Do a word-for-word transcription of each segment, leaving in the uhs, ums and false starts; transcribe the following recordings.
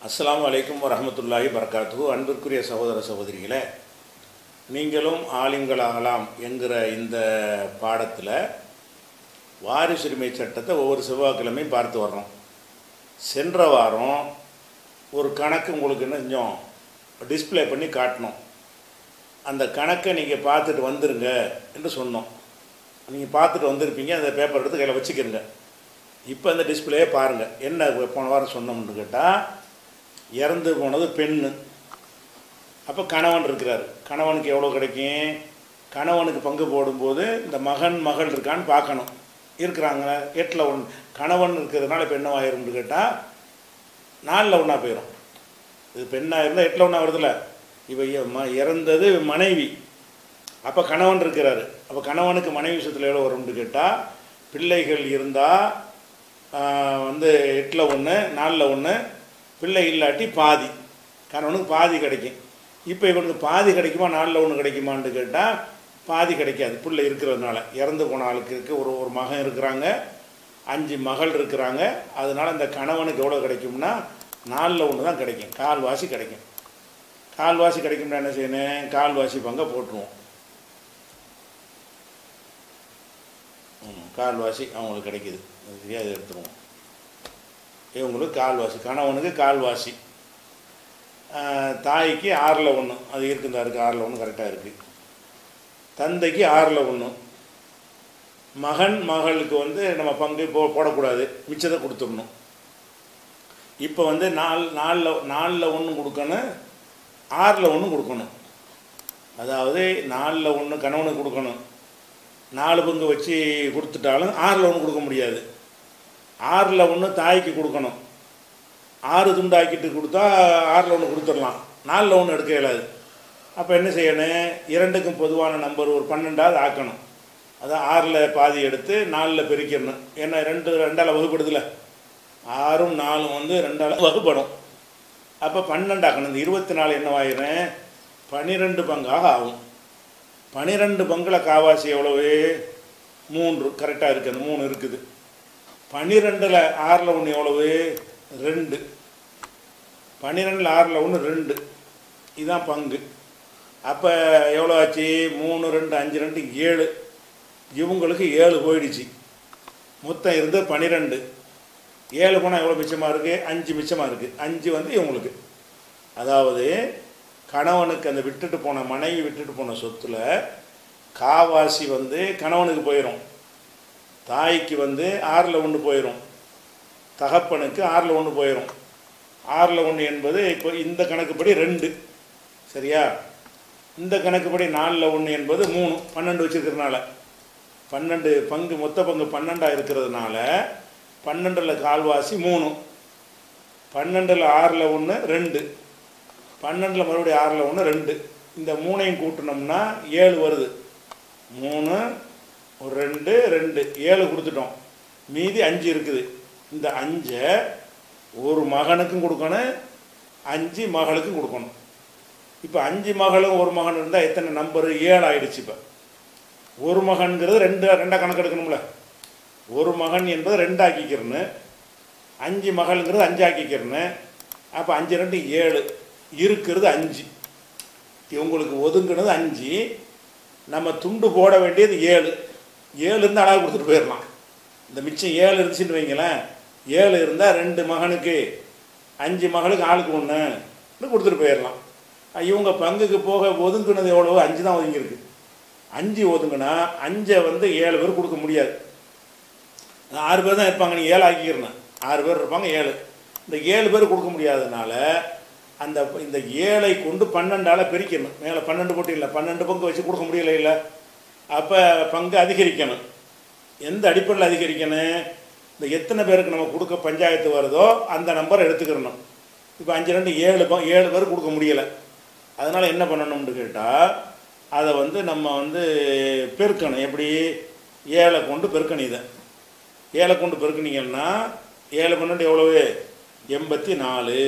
அஸ்ஸலாமு அலைக்கும் வரஹ்மத்துல்லாஹி வபரகாத்துஹு. அன்பிற்குரிய சகோதர சகோதரிகளே, நீங்களும் ஆலிம்களாகலாம் என்கிற இந்த பாடத்தில் வாரிசுரிமை சட்டத்தை ஒவ்வொரு செவ்வாய்க்கிழமையும் பார்த்து வர்றோம். சென்ற வாரம் ஒரு கணக்கு உங்களுக்கு என்ன செஞ்சோம், டிஸ்பிளே பண்ணி காட்டணும். அந்த கணக்கை நீங்கள் பார்த்துட்டு வந்துருங்க என்று சொன்னோம். நீங்கள் பார்த்துட்டு வந்திருப்பீங்க, அந்த பேப்பர் எடுத்து கையில் வச்சுக்கிறங்க. இப்போ அந்த டிஸ்பிளேயே பாருங்கள். என்ன போன வாரம் சொன்னோம்னு கேட்டால், இறந்து போனது பெண்ணு. அப்போ கணவன் இருக்கிறார். கணவனுக்கு எவ்வளோ கிடைக்கும்? கணவனுக்கு பங்கு போடும்போது இந்த மகன் மகள் இருக்கான்னு பார்க்கணும். இருக்கிறாங்க எட்டில் ஒன்று. கணவன் இருக்கிறதுனால இப்போ என்னவாயிரும்னு கேட்டால் நாலில் ஒன்றா போயிடும். இது பெண்ணாக இருந்தால் எட்டில் ஒன்றா வருதுல்ல. இப்போ ம இறந்தது மனைவி, அப்போ கணவன் இருக்கிறாரு. அப்போ கணவனுக்கு மனைவி விஷயத்தில் எவ்வளோ வரும்னு கேட்டால், பிள்ளைகள் இருந்தால் வந்து எட்டில் ஒன்று நாலில் ஒன்று, பிள்ளை இல்லாட்டி பாதி, கணவனுக்கு பாதி கிடைக்கும். இப்போ இவனுக்கு பாதி கிடைக்குமா நாலில் ஒன்று கிடைக்குமான்னு கேட்டால் பாதி கிடைக்காது. பிள்ளை இருக்கிறதுனால இறந்து போன ஆளுக்கு இருக்கு ஒரு ஒரு மகன் இருக்கிறாங்க, அஞ்சு மகள் இருக்கிறாங்க. அதனால் இந்த கணவனுக்கு எவ்வளோ கிடைக்கும்னா நாலில் ஒன்று தான் கிடைக்கும், கால்வாசி கிடைக்கும். கால்வாசி கிடைக்கும்னா என்ன செய்யணும், கால்வாசி பங்கை போட்டுருவோம். கால்வாசி அவங்களுக்கு கிடைக்கிது, சரியா? இது எடுத்துருவோம். இவங்களுக்கு கால்வாசி, கணவனுக்கு கால்வாசி. தாய்க்கு ஆறில் ஒன்று, அது இருக்குதா இருக்குது, ஆறில் ஒன்று கரெக்டாக இருக்குது. தந்தைக்கு ஆறில் ஒன்று. மகன் மகளுக்கு வந்து நம்ம பங்கு போ போடக்கூடாது, மிச்சத்தை கொடுத்துடணும். இப்போ வந்து நாலு நாலில் நாலில் ஒன்று கொடுக்கணும், ஆறில் ஒன்று கொடுக்கணும். அதாவது நாலில் ஒன்று கணவனுக்கு கொடுக்கணும். நாலு பங்கு வச்சு கொடுத்துட்டாலும் ஆறில் ஒன்று கொடுக்க முடியாது. ஆறில் ஒன்று தாய்க்கு கொடுக்கணும். ஆறு துண்டாக்கிட்டு கொடுத்தா ஆறில் ஒன்று கொடுத்துடலாம், நாலில் ஒன்று எடுக்க இயலாது. அப்போ என்ன செய்யணும், இரண்டுக்கும் பொதுவான நம்பர் ஒரு பன்னெண்டாவது ஆக்கணும். அதான் ஆறில் பாதி எடுத்து நாலில் பெருக்கிடணும். ஏன்னா ரெண்டு ரெண்டால் வகுப்படுதில்ல, ஆறும் நாலும் வந்து ரெண்டால் வகுப்படும். அப்போ பன்னெண்டு ஆக்கணும். இந்த இருபத்தி நாலு என்னவாயிரும், பன்னிரெண்டு பங்காக ஆகும். பன்னிரெண்டு பங்கில் காவாசி எவ்வளவு, மூன்று கரெக்டாக இருக்குது, அந்த மூணு இருக்குது. பன்னிரெண்டில் ஆறில் ஒன்று எவ்வளவு, ரெண்டு. பன்னிரெண்டில் ஆறில் ஒன்று ரெண்டு, இதுதான் பங்கு. அப்போ எவ்வளோ ஆச்சு, மூணு ரெண்டு அஞ்சு ரெண்டு ஏழு. இவங்களுக்கு ஏழு போயிடுச்சு. மொத்தம் இருந்து பன்னிரெண்டு. ஏழு போனால் எவ்வளோ மிச்சமாக இருக்குது, அஞ்சு மிச்சமாக இருக்குது. அஞ்சு வந்து இவங்களுக்கு. அதாவது கணவனுக்கு அந்த விட்டுட்டு போன மனைவி விட்டுட்டு போன சொத்தில் காவாசி வந்து கணவனுக்கு போயிடும், தாய்க்கு வந்து ஆறில் ஒன்று போயிடும், தகப்பனுக்கு ஆறில் ஒன்று போயிடும். ஆறில் ஒன்று என்பது இப்போ இந்த கணக்குப்படி ரெண்டு, சரியா? இந்த கணக்குப்படி நாலில் ஒன்று என்பது மூணு, பன்னெண்டு வச்சுருக்கிறதுனால பன்னெண்டு பங்கு, மொத்த பங்கு பன்னெண்டாக இருக்கிறதுனால பன்னெண்டில் கால்வாசி மூணு. பன்னெண்டில் ஆறில் ஒன்று ரெண்டு, பன்னெண்டில் மறுபடியும் ஆறில் ஒன்று ரெண்டு. இந்த மூணையும் கூட்டினோம்னா ஏழு வருது. மூணு ஒரு ரெண்டு ரெண்டு, ஏழு கொடுத்துட்டோம். மீதி அஞ்சு இருக்குது. இந்த அஞ்சை ஒரு மகனுக்கும் கொடுக்கணும், அஞ்சு மகளுக்கும் கொடுக்கணும். இப்போ அஞ்சு மகளும் ஒரு மகன் இருந்தால் எத்தனை நம்பரு, ஏழு ஆயிடுச்சு. இப்போ ஒரு மகன்கிறது ரெண்டு, ரெண்டாக கணக்கு எடுக்கணும்ல. ஒரு மகன் என்பது ரெண்டு ஆக்கிக்கிறன்னு, அஞ்சு மகள்ங்கிறது அஞ்சு ஆக்கிக்கிறன்னு. அப்போ அஞ்சு ரெண்டு ஏழு, இருக்கிறது அஞ்சு. இவங்களுக்கு ஒதுங்கினது அஞ்சு, நம்ம துண்டு போட வேண்டியது ஏழு. ஏழு இருந்தால் அழகாக கொடுத்துட்டு போயிடலாம். இந்த மிச்சம் ஏழு இருந்துச்சுன்னு வைங்களேன், ஏழு இருந்தால் ரெண்டு மகனுக்கு அஞ்சு மகளுக்கு ஆளுக்கு ஒன்று கொடுத்துட்டு போயிடலாம். இவங்க பங்குக்கு போக ஒதுங்கினது எவ்வளோ, அஞ்சு தான் ஒதுங்கியிருக்கு. அஞ்சு ஒதுங்கினா அஞ்சை வந்து ஏழு பேர் கொடுக்க முடியாது. ஆறு பேர் தான் இருப்பாங்க, நீங்கள் ஏழு ஆக்கிக்கிறேன். ஆறு பேர் இருப்பாங்க, ஏழு. இந்த ஏழு பேர் கொடுக்க முடியாததுனால அந்த இந்த ஏழை கொண்டு பன்னெண்டால் பிரிக்கணும். மேலே பன்னெண்டு போட்டு இல்லை, பன்னெண்டு பங்கு வச்சு கொடுக்க முடியல இல்லை. அப்போ பங்கு அதிகரிக்கணும். எந்த அடிப்படையில் அதிகரிக்கணும், இந்த எத்தனை பேருக்கு நம்ம கொடுக்க பஞ்சாயத்து வருதோ அந்த நம்பரை எடுத்துக்கிறணும். இப்போ அஞ்சு ரெண்டு ஏழு ப ஏழு பேர் கொடுக்க முடியலை. அதனால் என்ன பண்ணணும்னு கேட்டால், அதை வந்து நம்ம வந்து பெருக்கணும். எப்படி, ஏழை கொண்டு பெருக்கணும். இதை ஏழை கொண்டு பெருக்கினீங்கன்னா ஏழு பன்னெண்டு எவ்வளவு, எண்பத்தி நாலு.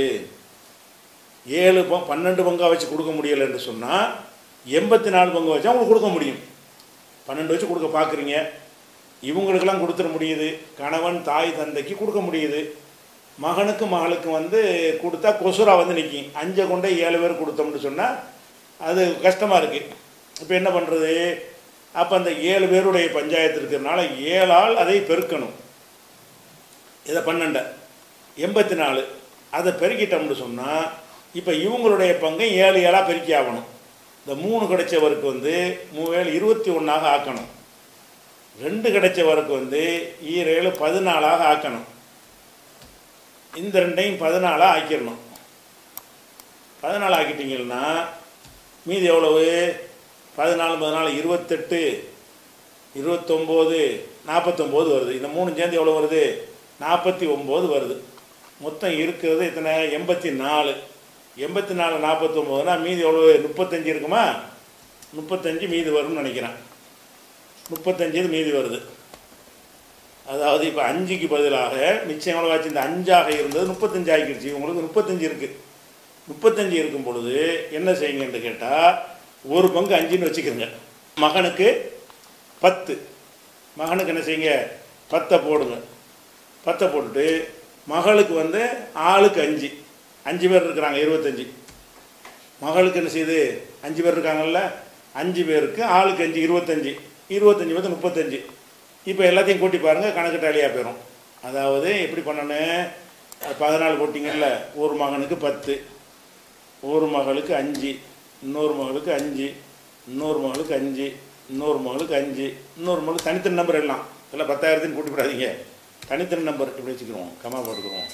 ஏழு ப பன்னெண்டு பங்காக வச்சு கொடுக்க முடியலைன்னு சொன்னால் எண்பத்தி நாலு பங்கு வச்சு அவங்களுக்கு கொடுக்க முடியும். பன்னெண்டு வச்சு கொடுக்க பார்க்குறீங்க, இவங்களுக்கெல்லாம் கொடுத்துட முடியுது. கணவன் தாய் தந்தைக்கு கொடுக்க முடியுது. மகனுக்கு மகளுக்கு வந்து கொடுத்தா கொசுரா வந்து நிற்கும். அஞ்சை கொண்டே ஏழு பேர் கொடுத்தோம்னு சொன்னால் அது கஷ்டமாக இருக்குது. இப்போ என்ன பண்ணுறது? அப்போ அந்த ஏழு பேருடைய பஞ்சாயத்து இருக்கிறதுனால ஏழால் அதை பெருக்கணும். இதை பன்னெண்டு எண்பத்தி நாலு அதை பெருக்கிட்டோம்னு சொன்னால் இப்போ இவங்களுடைய பங்கை ஏழு ஏழாக பெருக்கி ஆகணும். இந்த மூணு கிடைச்சவருக்கு வந்து மூவேழு இருபத்தி ஒன்றாக ஆக்கணும். ரெண்டு கிடைச்சவருக்கு வந்து ஈரேழு பதினாலாக ஆக்கணும். இந்த ரெண்டையும் பதினாலாக ஆக்கிடணும். பதினாலு ஆக்கிட்டீங்கன்னா மீதி எவ்வளவு? பதினாலு பதினாலு இருபத்தெட்டு இருபத்தொம்போது நாற்பத்தொம்போது வருது. இந்த மூணு சேர்ந்து எவ்வளோ வருது? நாற்பத்தி ஒம்பது வருது. மொத்தம் இருக்கிறது இத்தனை? எண்பத்தி நாலு. எண்பத்தி நாலு நாற்பத்தொம்போதுனா மீதி எவ்வளோ? முப்பத்தஞ்சு இருக்குமா? முப்பத்தஞ்சு மீதி வரும்னு நினைக்கிறேன். முப்பத்தஞ்சு மீதி வருது. அதாவது இப்போ அஞ்சுக்கு பதிலாக மிச்சம் எவ்வளோ ஆச்சு? இந்த அஞ்சாக இருந்தது முப்பத்தஞ்சு ஆகிடுச்சு. உங்களுக்கு முப்பத்தஞ்சு இருக்குது. முப்பத்தஞ்சு இருக்கும் பொழுது என்ன செய்யுங்கன்னு கேட்டால் ஒரு பங்கு அஞ்சுன்னு வச்சுக்கிறங்க. மகனுக்கு பத்து. மகனுக்கு என்ன செய்யுங்க? பத்தை போடுங்க. பத்தை போட்டுட்டு மகளுக்கு வந்து ஆளுக்கு அஞ்சு. அஞ்சு பேர் இருக்கிறாங்க, இருபத்தஞ்சி. மகளுக்கு என்ன செய்யுது? அஞ்சு பேர் இருக்காங்கல்ல, அஞ்சு பேருக்கு ஆளுக்கு அஞ்சு, இருபத்தஞ்சி. இருபத்தஞ்சி வந்து முப்பத்தஞ்சு. இப்போ எல்லாத்தையும் கூட்டி பாருங்கள், கணக்கு டாலியாக போயிடும். அதாவது எப்படி பண்ணணும்? பதினாலு போட்டிங்கல்ல, ஒரு மகனுக்கு பத்து, ஒரு மகளுக்கு அஞ்சு, இன்னொரு மகளுக்கு அஞ்சு, இன்னொரு மகளுக்கு அஞ்சு, இன்னொரு மகளுக்கு அஞ்சு, இன்னொரு மகளுக்கு தனித்தனி நம்பர் எல்லாம் எல்லாம் பத்தாயிரத்தையும் கூட்டி போடாதீங்க, தனித்தனி நம்பர் இப்படி வச்சுக்கிறோம், கமா போட்டுக்கிறோம்.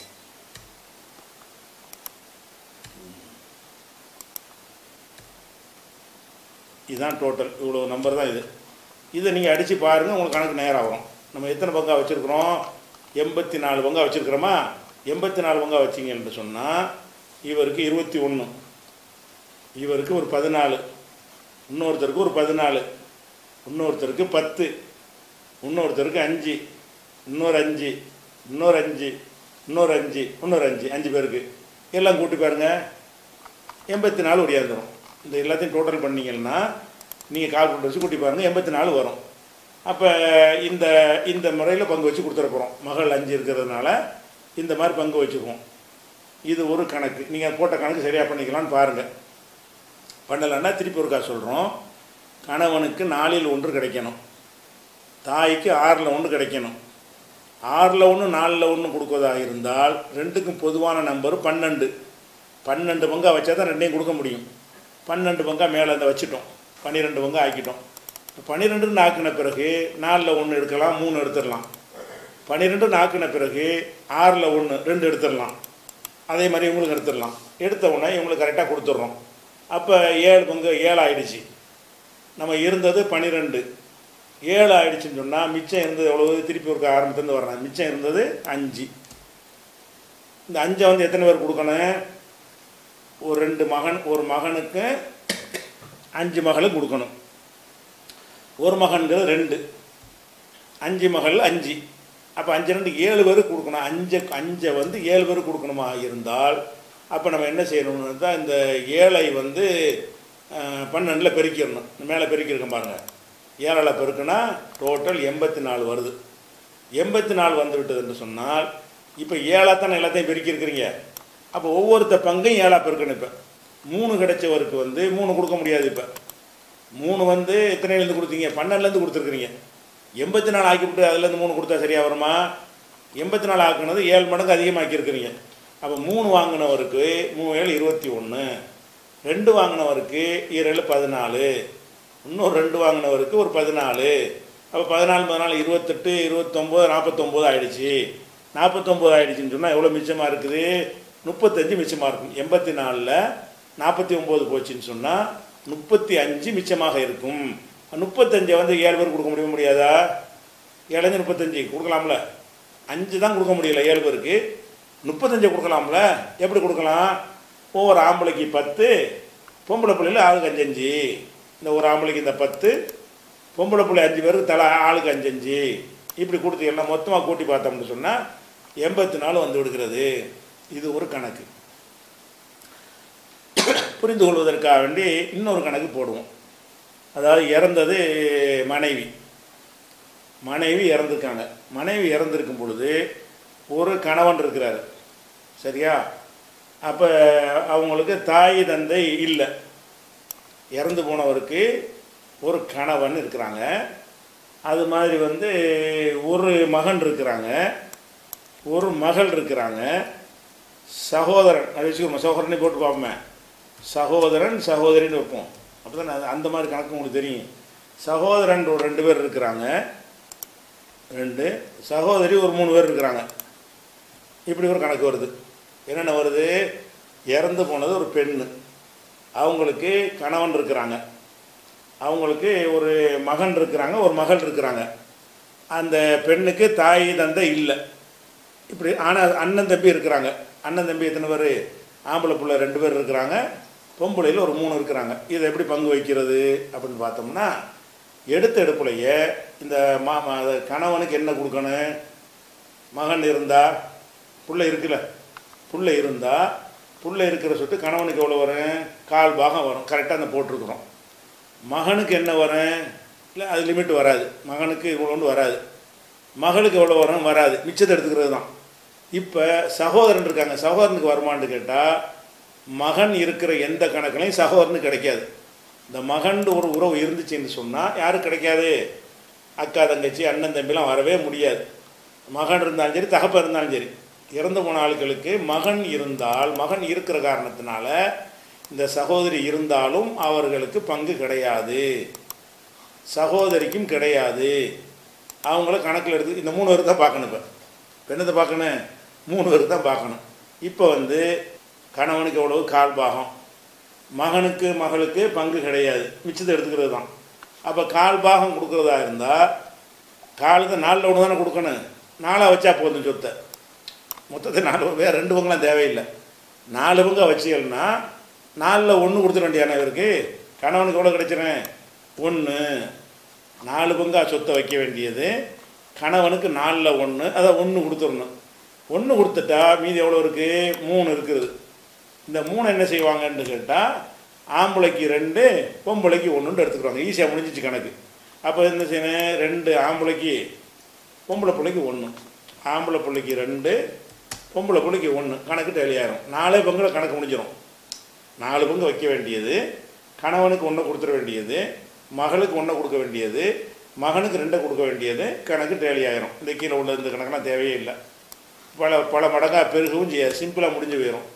இதுதான் டோட்டல், இவ்வளோ நம்பர் தான் இது. இதை நீங்கள் அடித்து பாருங்கள், உங்களுக்கு கணக்கு நேரம் வரும். நம்ம எத்தனை பங்காக வச்சுருக்குறோம்? எண்பத்தி நாலு பங்காக வச்சுருக்குறோமா? எண்பத்தி நாலு பங்காக வச்சிங்கன்னு சொன்னால் இவருக்கு இருபத்தி ஒன்று, இவருக்கு ஒரு பதினாலு, இன்னொருத்தருக்கு ஒரு பதினாலு, இன்னொருத்தருக்கு பத்து, இன்னொருத்தருக்கு அஞ்சு, இன்னொரு அஞ்சு, இன்னொரு அஞ்சு, இன்னொரு அஞ்சு, இன்னொரு அஞ்சு, அஞ்சு பேருக்கு எல்லாம் கூட்டி பாருங்கள், எண்பத்தி நாலு ஒடியாந்துடும். இந்த எல்லாத்தையும் டோட்டல் பண்ணிங்கன்னா நீங்கள் கால்குலேட்டர் வச்சு கூட்டி பாருங்கள், எண்பத்தி நாலு வரும். அப்போ இந்த இந்த முறையில் பங்கு வச்சு கொடுத்துட போகிறோம். மகள் அஞ்சு இருக்கிறதுனால இந்த மாதிரி பங்கு வச்சுக்குவோம். இது ஒரு கணக்கு. நீங்கள் போட்ட கணக்கு சரியாக பண்ணிக்கலான்னு பாருங்கள். பண்ணலைன்னா திருப்பி ஒருக்கா சொல்கிறோம். கணவனுக்கு நாலில் ஒன்று கிடைக்கணும், தாய்க்கு ஆறில் ஒன்று கிடைக்கணும். ஆறில் ஒன்று நாலில் ஒன்று கொடுக்குறதாக இருந்தால் ரெண்டுக்கும் பொதுவான நம்பர் பன்னெண்டு. பன்னெண்டு பங்காக வச்சா தான் ரெண்டையும் கொடுக்க முடியும். பன்னெண்டு பங்காக மேலே அந்த வச்சுட்டோம், பன்னிரெண்டு பங்காக ஆக்கிட்டோம். பன்னிரெண்டுன்னு ஆக்கின பிறகு நாலில் ஒன்று எடுக்கலாம், மூணு எடுத்துடலாம். பன்னிரெண்டுன்னு ஆக்கின பிறகு ஆறில் ஒன்று ரெண்டு எடுத்துடலாம். அதே மாதிரி இவங்களுக்கு எடுத்துடலாம். எடுத்த உடனே இவங்களுக்கு கரெக்டாக கொடுத்துட்றோம். அப்போ ஏழு பங்கு ஏழு ஆகிடுச்சு. நம்ம இருந்தது பன்னிரெண்டு, ஏழு ஆகிடுச்சின்னு சொன்னால் மிச்சம் இருந்தது எவ்வளவு? திருப்பி ஒரு ஆரம்பத்துலேருந்து வர்றேன். மிச்சம் இருந்தது அஞ்சு. இந்த அஞ்சை வந்து எத்தனை பேர் கொடுக்கணும்? ஒரு ரெண்டு மகன், ஒரு மகனுக்கு அஞ்சு மகளுக்கு கொடுக்கணும். ஒரு மகன்கிறது ரெண்டு, அஞ்சு மகள் அஞ்சு. அப்போ அஞ்சு ரெண்டு ஏழு பேருக்கு கொடுக்கணும். அஞ்சு அஞ்சை வந்து ஏழு பேருக்கு கொடுக்கணுமா இருந்தால் அப்போ நம்ம என்ன செய்யணும்னு தான் இந்த ஏழை வந்து பன்னெண்டில் பெருக்கிடணும். மேலே பெருக்கியிருக்கோம் பாருங்கள், ஏழால் பெருக்குன்னா டோட்டல் எண்பத்தி நாலு வருது. எண்பத்தி நாலு வந்து விட்டதுன்னு சொன்னால் இப்போ ஏழாக தானே எல்லாத்தையும் பெருக்கியிருக்கிறீங்க. அப்போ ஒவ்வொருத்த பங்கையும் ஏழாக பெருக்கணும். இப்போ மூணு கிடைச்சவருக்கு வந்து மூணு கொடுக்க முடியாது. இப்போ மூணு வந்து எத்தனைலேருந்து கொடுத்தீங்க? பன்னெண்டுலேருந்து கொடுத்துருக்குறீங்க. எண்பத்தி நாலு ஆக்கிவிட்டு அதுலேருந்து மூணு கொடுத்தா சரியாக வருமா? எண்பத்தி நாலு ஆக்குனது ஏழு மடங்கு அதிகமாக்கியிருக்கிறீங்க. அப்போ மூணு வாங்கினவருக்கு மூணு ஏழு இருபத்தி ஒன்று, ரெண்டு வாங்கினவருக்கு ஈரேழு பதினாலு, இன்னொரு ரெண்டு வாங்கினவருக்கு ஒரு பதினாலு. அப்போ பதினாலு பதினாலு இருபத்தெட்டு, இருபத்தொம்போது, நாற்பத்தொம்போது ஆகிடுச்சி. நாற்பத்தொம்போது ஆகிடுச்சின்னு சொன்னால் எவ்வளோ மிச்சமாக இருக்குது? முப்பத்தஞ்சு மிச்சமாக இருக்கும். எண்பத்தி நாலில் நாற்பத்தி ஒம்பது போச்சுன்னு சொன்னால் முப்பத்தி அஞ்சு மிச்சமாக இருக்கும். முப்பத்தஞ்சை வந்து ஏழு பேர் கொடுக்க முடிய முடியாதா? ஏழஞ்சு முப்பத்தஞ்சு கொடுக்கலாம்ல. அஞ்சு தான் கொடுக்க முடியல ஏழு பேருக்கு, முப்பத்தஞ்சை கொடுக்கலாம்ல. எப்படி கொடுக்கலாம்? ஒவ்வொரு ஆம்பளைக்கு பத்து, பொம்பளை பிள்ளையில் ஆளுக்கு அஞ்சஞ்சு. இந்த ஒரு ஆம்பளைக்கு இந்த பத்து, பொம்பளை பிள்ளை அஞ்சு பேருக்கு தலை ஆளுக்கு அஞ்சஞ்சு. இப்படி கொடுத்து எல்லாம் மொத்தமாக கூட்டி பார்த்தோம்னு சொன்னால் எண்பத்தி நாலு வந்து விடுகிறது. இது ஒரு கணக்கு. புரிந்து கொள்வதற்காக வேண்டி இன்னொரு கணக்கு போடுவோம். அதாவது இறந்தது மனைவி, மனைவி இறந்துருக்காங்க. மனைவி இறந்துருக்கும் பொழுது ஒரு கணவன் இருக்கிறார். சரியா? அப்போ அவங்களுக்கு தாய் தந்தை இல்லை. இறந்து போனவருக்கு ஒரு கணவன் இருக்கிறாங்க, அது மாதிரி வந்து ஒரு மகன் இருக்கிறாங்க, ஒரு மகள் இருக்கிறாங்க, சகோதரன், அது வச்சுக்கோங்க, சகோதரனே போட்டு பார்ப்போமே, சகோதரன் சகோதரின்னு வைப்போம். அப்போ தான் அந்த மாதிரி கணக்கு உங்களுக்கு தெரியும். சகோதரன் ஒரு ரெண்டு பேர் இருக்கிறாங்க, ரெண்டு சகோதரி ஒரு மூணு பேர் இருக்கிறாங்க. இப்படி ஒரு கணக்கு வருது. என்னென்ன வருது? இறந்து போனது ஒரு பெண்ணு, அவங்களுக்கு கணவன் இருக்கிறாங்க, அவங்களுக்கு ஒரு மகன் இருக்கிறாங்க, ஒரு மகள் இருக்கிறாங்க. அந்த பெண்ணுக்கு தாய் தந்தை இல்லை. இப்படி ஆனால் அண்ணன் தம்பி இருக்கிறாங்க. அண்ணன் தம்பி எத்தனை பேர்? ஆம்பளை பிள்ளை ரெண்டு பேர் இருக்கிறாங்க, பொம்பளையில் ஒரு மூணு இருக்கிறாங்க. இதை எப்படி பங்கு வைக்கிறது அப்படின்னு பார்த்தோம்னா, எடுத்த எடுப்புலையே இந்த மா கணவனுக்கு என்ன கொடுக்கணும்? மகன் இருந்தால், பிள்ளை இருக்குல்ல, பிள்ளை இருந்தால் பிள்ளை இருக்கிற சொத்து கணவனுக்கு எவ்வளோ வரும்? கால் பாகம் வரும். கரெக்டாக அந்த போட்டிருக்கிறோம். மகனுக்கு என்ன வரும்? இல்லை, அது லிமிட் வராது. மகனுக்கு இவ்வளோன்னு வராது. மகளுக்கு எவ்வளோ வரும்? வராது. மிச்சத்தை எடுத்துக்கிறது தான். இப்போ சகோதரன் இருக்காங்க, சகோதரனுக்கு வருமானு கேட்டால் மகன் இருக்கிற எந்த கணக்குலையும் சகோதரனுக்கு கிடைக்காது. இந்த மகன் ஒரு உறவு இருந்துச்சுன்னு சொன்னால் யாருக்கு கிடைக்காது? அக்கா தங்கச்சி அண்ணன் தம்பிலாம் வரவே முடியாது. மகன் இருந்தாலும் சரி, தகப்பன் இருந்தாலும் சரி, இறந்து போன ஆட்களுக்கு மகன் இருந்தால், மகன் இருக்கிற காரணத்தினால இந்த சகோதரி இருந்தாலும் அவர்களுக்கு பங்கு கிடையாது, சகோதரிக்கும் கிடையாது. அவங்கள கணக்கில் எடுத்து இந்த மூணு பேருக்கு தான் பார்க்கணும். இப்போ பெண்ணத்தை பார்க்கணும், மூணு பேருக்கு தான் பார்க்கணும். இப்போ வந்து கணவனுக்கு எவ்வளவு? கால் பாகம். மகனுக்கு மகளுக்கு பங்கு கிடையாது, மிச்சத்தை எடுத்துக்கிறது தான். அப்போ கால் பாகம் கொடுக்குறதா இருந்தால் காலுக்கு நாலில் ஒன்று தானே கொடுக்கணும். நாலாக வச்சா போதும் சொத்தை. மொத்தத்தை நாலு வேறு ரெண்டு பங்குலாம் தேவையில்லை. நாலு பங்காக வச்சிங்கன்னா நாலில் ஒன்று கொடுத்துட வேண்டியானே இவருக்கு. கணவனுக்கு எவ்வளோ கிடைச்சிறேன்? ஒன்று. நாலு பங்காக சொத்தை வைக்க வேண்டியது கணவனுக்கு நாலில் ஒன்று, அதை ஒன்று கொடுத்துடணும். ஒன்று கொடுத்துட்டா மீதி எவ்வளோ இருக்குது? மூணு இருக்குது. இந்த மூணு என்ன செய்வாங்கன்னு கேட்டால் ஆம்பளைக்கு ரெண்டு, பொம்பளைக்கு ஒன்றுன்னு எடுத்துக்கிறாங்க. ஈஸியாக முடிஞ்சிச்சு கணக்கு. அப்போ என்ன செய்யணும்? ரெண்டு ஆம்பளைக்கு, பொம்பளை பிள்ளைக்கு ஒன்று. ஆம்பளை பிள்ளைக்கு ரெண்டு, பொம்பளை பிள்ளைக்கு ஒன்று. கணக்கு டெலியாயிரும். நாலே பங்கில் கணக்கு முடிஞ்சிடும். நாலு பங்கு வைக்க வேண்டியது கணவனுக்கு ஒன்றை கொடுத்துட வேண்டியது, மகளுக்கு ஒன்றை கொடுக்க வேண்டியது, மகனுக்கு ரெண்டை கொடுக்க வேண்டியது. கணக்கு டேலி ஆயிரும். இந்த கீழே உள்ள இந்த கணக்கெல்லாம் தேவையே இல்லை. பல பல மடங்காக பெருகவும் செய்யாது, சிம்பிளாக முடிஞ்சு போயிடும்.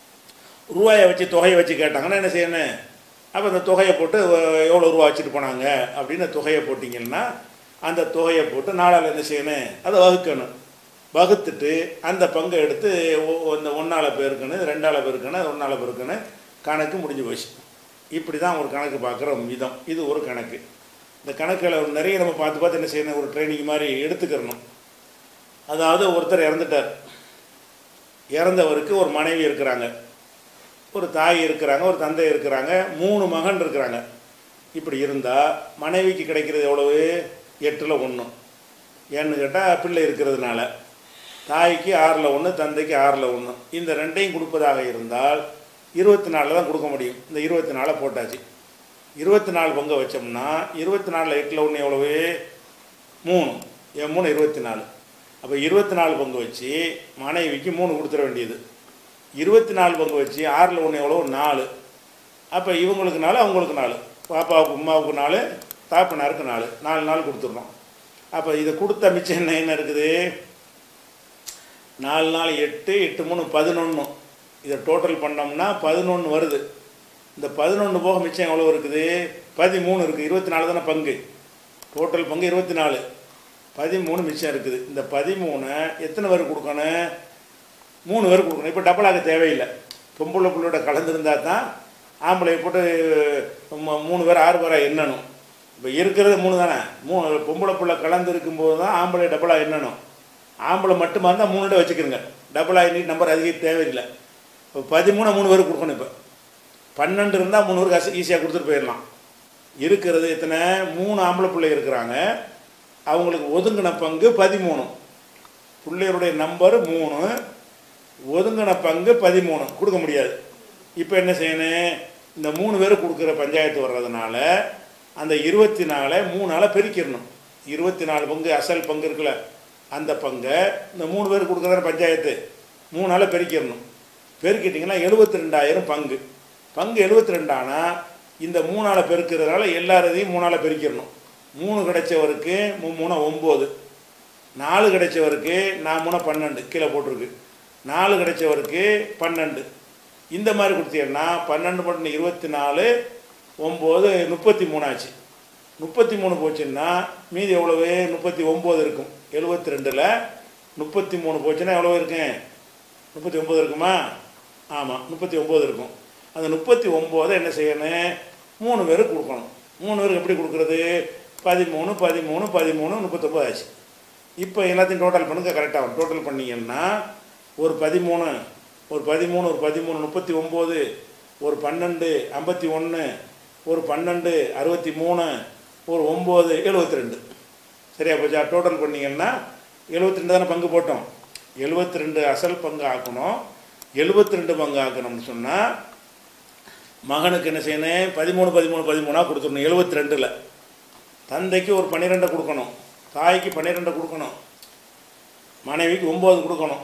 ரூபாயை வச்சு தொகையை வச்சு கேட்டாங்கன்னா என்ன செய்யணும்? அப்போ அந்த தொகையை போட்டு எவ்வளோ ரூபா வச்சுட்டு போனாங்க அப்படின்னு தொகையை போட்டிங்கன்னா அந்த தொகையை போட்டு நாளால் என்ன செய்யணும்? அதை வகுக்கணும். வகுத்துட்டு அந்த பங்கை எடுத்து இந்த ஒன்றால் பெருக்கணும், ரெண்டால் பெருக்கணும், ஒன்றால் பெருக்கணும், கணக்கு முடிஞ்சு போச்சு. இப்படி தான் ஒரு கணக்கு பார்க்குற விதம். இது ஒரு கணக்கு. இந்த கணக்கில் நிறைய நம்ம பார்த்து பார்த்து என்ன செய்யணும்? ஒரு ட்ரைனிங் மாதிரி எடுத்துக்கிறணும். அதாவது ஒருத்தர் இறந்துட்டார், இறந்தவருக்கு ஒரு மனைவி இருக்கிறாங்க, ஒரு தாய் இருக்கிறாங்க, ஒரு தந்தை இருக்கிறாங்க, மூணு மகன் இருக்கிறாங்க. இப்படி இருந்தால் மனைவிக்கு கிடைக்கிறது எவ்வளவு? எட்டில் ஒன்று. ஏன்னு கேட்டால் பிள்ளை இருக்கிறதுனால. தாய்க்கு ஆறில் ஒன்று, தந்தைக்கு ஆறில் ஒன்று. இந்த ரெண்டையும் கொடுப்பதாக இருந்தால் இருபத்தி நாலில் தான் கொடுக்க முடியும். இந்த இருபத்தி நாலை போட்டாச்சு. இருபத்தி நாலு பங்கை வச்சோம்னா இருபத்தி நாலில் எட்டில் ஒன்று எவ்வளவு? மூணு. என் மூணு இருபத்தி நாலு. அப்போ இருபத்தி நாலு பங்கு வச்சு மனைவிக்கு மூணு கொடுத்துட வேண்டியது. இருபத்தி நாலு பங்கு வச்சு ஆறில் ஒன்று எவ்வளோ? நாலு. அப்போ இவங்களுக்கு நாலு, அவங்களுக்கு நாலு, பாப்பாவுக்கு உமாவுக்கு நாலு, தாப்பனாருக்கு நாலு, நாலு நாள் கொடுத்துட்றோம். அப்போ இதை கொடுத்த மிச்சம் என்ன என்ன இருக்குது? நாலு நாள் எட்டு, எட்டு மூணு பதினொன்று. இதை டோட்டல் பண்ணோம்னா பதினொன்று வருது. இந்த பதினொன்று போக மிச்சம் எவ்வளோ இருக்குது? பதிமூணு இருக்குது. இருபத்தி நாலு தானே பங்கு, டோட்டல் பங்கு இருபத்தி நாலு, பதிமூணு மிச்சம் இருக்குது. இந்த பதிமூணை எத்தனை பேர் கொடுக்கணும்? மூணு பேர் கொடுக்கணும். இப்போ டபுளாக தேவையில்லை. பொம்பளை பிள்ளையோட கலந்துருந்தால் தான் ஆம்பளை போட்டு மூணு பேர் ஆறு பேராக எண்ணணும். இப்போ இருக்கிறது மூணு தானே. மூணு பொம்பளை பிள்ளை கலந்து இருக்கும்போது தான் ஆம்பளை டபுளாக எண்ணணும். ஆம்பளை மட்டுமா இருந்தால் மூணு வச்சுக்கிறோங்க. டபுளாக எண்ணி நம்பர் அதிகம் தேவையில்லை. இப்போ பதிமூணு மூணு பேருக்கு கொடுக்கணும். இப்போ பன்னெண்டு இருந்தால் மூணு பேருக்கு காசு ஈஸியாக கொடுத்துட்டு போயிடலாம். இருக்கிறது எத்தனை? மூணு ஆம்பளை பிள்ளை இருக்கிறாங்க, அவங்களுக்கு ஒதுங்கின பங்கு பதிமூணு. பிள்ளைகளுடைய நம்பர் மூணு, ஒதுங்கின பங்கு பதிமூணு. கொடுக்க முடியாது. இப்போ என்ன செய்யணும்? இந்த மூணு பேர் கொடுக்குற பஞ்சாயத்து வர்றதுனால அந்த இருபத்தி நாலை மூணால் பெருக்கிடணும். இருபத்தி நாலு பங்கு அசல் பங்கு இருக்குல்ல, அந்த பங்கை இந்த மூணு பேர் கொடுக்குற பஞ்சாயத்து, மூணால் பெருக்கிடணும். பெருக்கிட்டிங்கன்னா எழுபத்தி ரெண்டாயிரம் பங்கு. பங்கு எழுபத்தி ரெண்டானா இந்த மூணால் பெருக்கிறதுனால எல்லாரதையும் மூணால் பெருக்கிடணும். மூணு கிடைச்சவருக்கு மூணு ஒம்பது, நாலு கிடைச்சவருக்கு நான் மூணு பன்னெண்டு கீழே போட்டிருக்கு, நாலு கிடைச்சவருக்கு பன்னெண்டு. இந்த மாதிரி கொடுத்தீங்கன்னா பன்னெண்டு பன்னெண்டு இருபத்தி நாலு, ஒம்பது முப்பத்தி மூணு ஆச்சு. முப்பத்தி மூணு போச்சுன்னா மீதி எவ்வளவு? முப்பத்தி ஒம்பது இருக்கும். எழுபத்தி ரெண்டில் முப்பத்தி மூணு போச்சுன்னா எவ்வளோ இருக்கும்? முப்பத்தி ஒம்பது இருக்குமா? ஆமாம், முப்பத்தி ஒம்பது இருக்கும். அந்த முப்பத்தி ஒம்போதை என்ன செய்யணும்? மூணு பேருக்கு கொடுக்கணும். மூணு பேருக்கு எப்படி கொடுக்குறது? பதிமூணு பதிமூணு பதிமூணு முப்பத்தொம்பது ஆச்சு. இப்போ எல்லாத்தையும் டோட்டல் பண்ணுங்க, கரெக்டாக வரும். டோட்டல் பண்ணிங்கன்னா ஒரு பதிமூணு ஒரு பதிமூணு ஒரு பதிமூணு முப்பத்தி ஒம்பது, ஒரு பன்னெண்டு ஐம்பத்தி ஒன்று, ஒரு பன்னெண்டு அறுபத்தி மூணு, ஒரு ஒம்பது எழுபத்தி ரெண்டு. சரியா போச்சா? டோட்டல் பண்ணிங்கன்னா எழுபத்தி ரெண்டு தானே பங்கு போட்டோம். எழுபத்தி ரெண்டு அசல் பங்கு ஆக்கணும். எழுபத்தி ரெண்டு பங்கு ஆக்கணும்னு சொன்னால் மகனுக்கு என்ன செய்யணும்? பதிமூணு பதிமூணு பதிமூணாக கொடுத்துடணும். எழுபத்தி ரெண்டில் தந்தைக்கு ஒரு பன்னிரெண்டை கொடுக்கணும், தாய்க்கு பன்னிரெண்டை கொடுக்கணும், மனைவிக்கு ஒம்பது கொடுக்கணும்.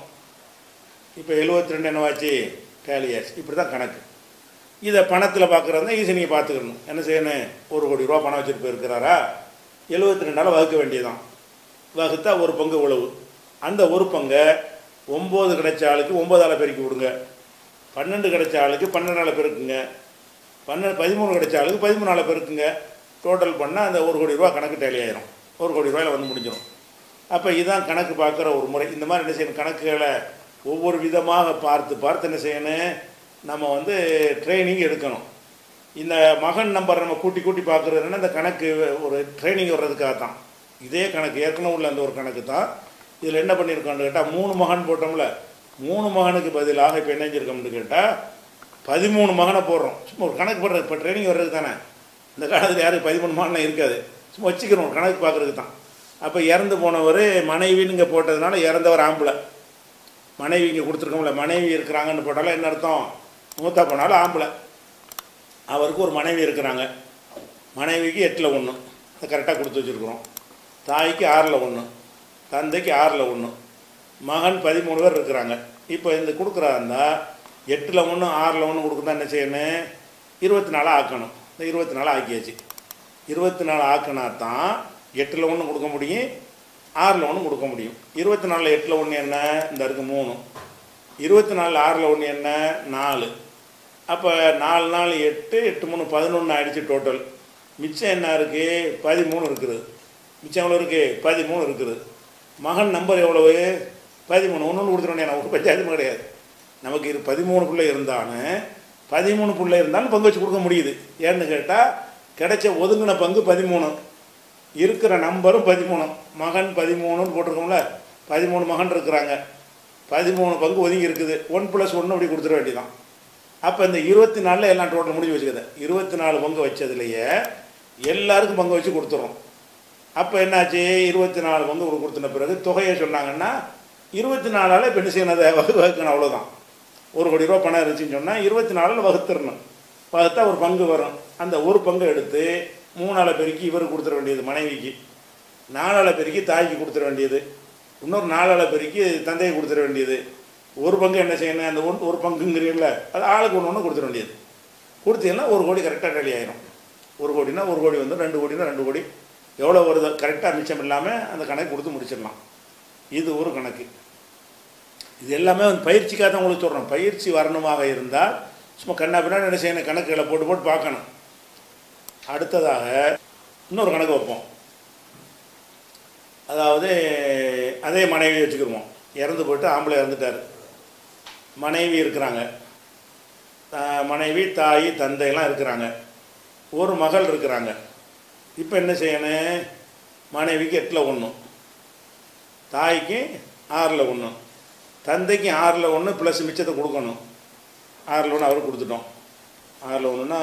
இப்போ எழுபத்தி ரெண்டு என்னவாச்சு? டேலியாச்சு. இப்படி தான் கணக்கு. இதை பணத்தில் பார்க்குறதா ஈஸி. நீங்கள் பார்த்துக்கணும். என்ன செய்யணும்? ஒரு கோடி ரூபா பணம் வச்சுட்டு போயிருக்கிறாரா? எழுபத்தி ரெண்டால் வகுக்க வேண்டியதுதான். வகுத்தா ஒரு பங்கு உழவு. அந்த ஒரு பங்கை ஒம்பது கிடைச்ச ஆளுக்கு ஒம்பதால் பெருக்கி விடுங்க, பன்னெண்டு கிடைச்ச ஆளுக்கு பன்னெண்டால் பெருக்குங்க, பன்னெண்டு பதிமூணு கிடைச்ச ஆளுக்கு பதிமூணால் பெருக்குங்க. டோட்டல் பண்ணால் அந்த ஒரு கோடி ரூபா கணக்கு டேலி ஆயிரும். ஒரு கோடி ரூபாயில் வந்து முடிஞ்சிடும். அப்போ இதுதான் கணக்கு பார்க்குற ஒரு முறை. இந்த மாதிரி என்ன செய்யணும்? கணக்குகளை ஒவ்வொரு விதமாக பார்த்து பார்த்து என்ன செய்யணும்? நம்ம வந்து ட்ரைனிங் எடுக்கணும். இந்த மகன் நம்பர் நம்ம கூட்டி கூட்டி பார்க்குறதுன்னா இந்த கணக்கு ஒரு ட்ரைனிங் வர்றதுக்காக தான். இதே கணக்கு ஏற்கனவே உள்ள அந்த ஒரு கணக்கு தான். இதில் என்ன பண்ணியிருக்கோம்னு கேட்டால் மூணு மகன் போட்டோம்ல, மூணு மகனுக்கு பதிலாக இப்போ என்ன செஞ்சுருக்கோம்னு கேட்டால் பதிமூணு மகனை போடுறோம். சும்மா ஒரு கணக்கு போடுறது. இப்போ ட்ரைனிங் வர்றது தானே. இந்த காலத்தில் யாருக்கு பதிமூணு மகன்லாம் இருக்காது. சும்மா வச்சுக்கிறோம், ஒரு கணக்கு பார்க்குறதுக்கு தான். அப்போ இறந்து போனவர் மனைவின்னு இங்கே போட்டதுனால இறந்தவர் ஆம்பளை, மனைவி இங்கே கொடுத்துருக்கோம்ல, மனைவி இருக்கிறாங்கன்னு போட்டாலும் என்ன அர்த்தம்? மூத்தா போனாலும் ஆம்பளை. அவருக்கு ஒரு மனைவி இருக்கிறாங்க. மனைவிக்கு எட்டில் ஒன்று அதை கரெக்டாக கொடுத்து வச்சுருக்குறோம். தாய்க்கு ஆறில் ஒன்று, தந்தைக்கு ஆறில் ஒன்று, மகன் பதிமூணு பேர் இருக்கிறாங்க. இப்போ இந்த கொடுக்குறாருந்தா எட்டில் ஒன்று ஆறில் ஒன்று கொடுக்குறதா என்ன செய்யணும்? இருபத்தி நாலு ஆக்கணும். இந்த இருபத்தி நாலு ஆக்கியாச்சு. இருபத்தி நாலு ஆக்கினா தான் எட்டில் ஒன்று கொடுக்க முடியும், ஆறில் ஒன்று கொடுக்க முடியும். இருபத்தி நாலில் எட்டில் ஒன்று என்ன? இந்த இருக்குது மூணு. இருபத்தி நாலில் ஆறில் ஒன்று என்ன? நாலு. அப்போ நாலு நாலு எட்டு, எட்டு மூணு பதினொன்று ஆகிடுச்சு டோட்டல். மிச்சம் என்ன இருக்குது? பதிமூணு இருக்குது. மிச்சம் எவ்வளோ இருக்குது? பதிமூணு இருக்குது. மகன் நம்பர் எவ்வளவு? பதிமூணு. ஒன்று ஒன்று கொடுத்துருவேன். நமக்கு பஞ்சாயத்தும் கிடையாது. நமக்கு இது பதிமூணு பிள்ளை இருந்தாலும் பதிமூணு பிள்ளை இருந்தாலும் பங்கு வச்சு கொடுக்க முடியுது. ஏன்னு கேட்டால் கிடைச்ச ஒதுங்கின பங்கு பதிமூணு, இருக்கிற நம்பரும் பதிமூணு. மகன் பதிமூணுன்னு போட்டிருக்கோம்ல, பதிமூணு மகன் இருக்கிறாங்க, பதிமூணு பங்கு ஒதுங்கி இருக்குது. ஒன் ப்ளஸ் ஒன்று அப்படி கொடுத்துட வேண்டியதான். அப்போ இந்த இருபத்தி நாலில் எல்லாம் டோட்டல் முடிஞ்சு வச்சுக்குது. இருபத்தி நாலு பங்கு வச்சதுலையே எல்லாருக்கும் பங்கு வச்சு கொடுத்துறோம். அப்போ என்னாச்சு? இருபத்தி நாலு பங்கு ஒரு கொடுத்துன பிறகு தொகையை சொன்னாங்கன்னா இருபத்தி நாலால் இப்போ என்ன செய்யணும்? அதை வகு வகுக்கணும். அவ்வளோதான். ஒரு கோடி ரூபா பணம் இருந்துச்சுன்னு சொன்னால் இருபத்தி நாலில் வகுத்துடணும். வகுத்தா ஒரு பங்கு வரும். அந்த ஒரு பங்கு எடுத்து மூணால் பெருக்கி இவருக்கு கொடுத்துட வேண்டியது மனைவிக்கு, நாலால் பெருக்கி தாய்க்கு கொடுத்துட வேண்டியது, இன்னொரு நாலால் பெருக்கி தந்தையை கொடுத்துட வேண்டியது. ஒரு பங்கு என்ன செய்யணும்? அந்த ஒன்று ஒரு பங்குங்கிறீங்கள, அது ஆளுக்கு ஒன்று ஒன்று கொடுத்துட வேண்டியது. கொடுத்தீங்கன்னா ஒரு கோடி கரெக்டாக ரெடி ஆயிரும். ஒரு கோடினா ஒரு கோடி வந்து, ரெண்டு கோடினா ரெண்டு கோடி, எவ்வளோ வருது கரெக்டாக மிச்சம் இல்லாமல் அந்த கணக்கு கொடுத்து முடிச்சிடலாம். இது ஒரு கணக்கு. இது எல்லாமே வந்து பயிற்சிக்காக தான் உங்களுக்கு சொல்கிறோம். பயிற்சி வரணுமாக இருந்தால் சும்மா கண்ணா பின்னாடி என்ன செய்யணும்? கணக்குகளை போட்டு போட்டு பார்க்கணும். அடுத்ததாக இன்னொரு கணக்கு வைப்போம். அதாவது அதே மனைவி வச்சுக்கிடுவோம். இறந்து போய்ட்டு ஆம்பளை இறந்துட்டார், மனைவி இருக்கிறாங்க, மனைவி தாய் தந்தையெல்லாம் இருக்கிறாங்க, ஒரு மகள் இருக்கிறாங்க. இப்போ என்ன செய்யணும்? மனைவிக்கு எட்டில் ஒன்று, தாய்க்கு ஆறில் ஒன்று, தந்தைக்கு ஆறில் ஒன்று ப்ளஸ் மிச்சத்தை கொடுக்கணும். ஆறில் ஒன்று அவருக்கு கொடுத்துட்டோம். ஆறில் ஒன்றுனா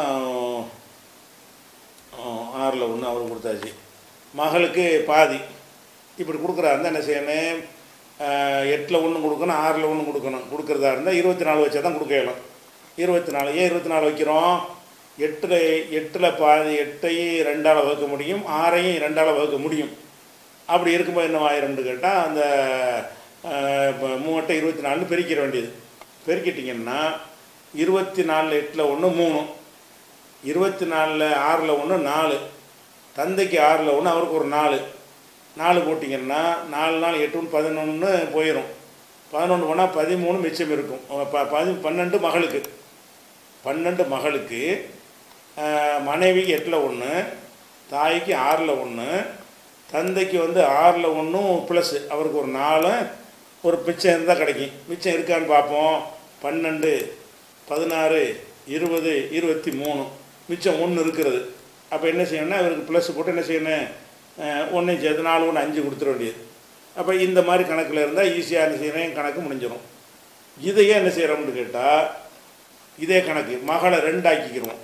ஆறில் ஒன்று அவருக்கு கொடுத்தாச்சு. மகளுக்கு பாதி. இப்படி கொடுக்குறா இருந்தால் என்ன செய்யணும்? எட்டில் ஒன்று கொடுக்கணும், ஆறில் ஒன்று கொடுக்கணும். கொடுக்குறதா இருந்தால் இருபத்தி நாலு வச்சா தான் கொடுக்கலாம். இருபத்தி நாலு ஏன் இருபத்தி நாலு வைக்கிறோம்? எட்டில் எட்டில் பாதி எட்டையும் ரெண்டால் வகுக்க முடியும், ஆறையும் ரெண்டால் வகுக்க முடியும். அப்படி இருக்கும்போது என்ன ஆயிரும்னு கேட்டால் அந்த இப்போ மூவட்டை இருபத்தி நாலுன்னு பெருக்கிற வேண்டியது. பெருக்கிட்டிங்கன்னா இருபத்தி நாலில் எட்டில் ஒன்று மூணு, இருபத்தி நாலில் ஆறில் ஒன்று நாலு, தந்தைக்கு ஆறில் ஒன்று அவருக்கு ஒரு நாலு, நாலு போட்டிங்கன்னா நாலு நாள் எட்டு ஒன்று பதினொன்று போயிடும். பதினொன்று போனால் பதிமூணு மிச்சம் இருக்கும். ப பதி பன்னெண்டு மகளுக்கு பன்னெண்டு மகளுக்கு மனைவிக்கு எட்டில் ஒன்று, தாய்க்கு ஆறில் ஒன்று, தந்தைக்கு வந்து ஆறில் ஒன்றும் ப்ளஸ்ஸு அவருக்கு ஒரு நாலு, ஒரு மிச்சம் இருந்தால் கிடைக்கும். மிச்சம் இருக்கான்னு பார்ப்போம். பன்னெண்டு, பதினாறு, இருபது, இருபத்தி மூணு, மிச்சம் ஒன்று இருக்கிறது. அப்போ என்ன செய்யணும்னா இவருக்கு ப்ளஸ் போட்டு என்ன செய்யணும், ஒன்றையும் சேர்த்து நாலு ஒன்று அஞ்சு கொடுத்துட வேண்டியது. அப்போ இந்த மாதிரி கணக்கில் இருந்தால் ஈஸியாக என்ன செய்யணும், கணக்கு முடிஞ்சிடும். இதையே என்ன செய்கிறோம்னு கேட்டால் இதே கணக்கு மகளை ரெண்டு ஆக்கிக்கிறோம்.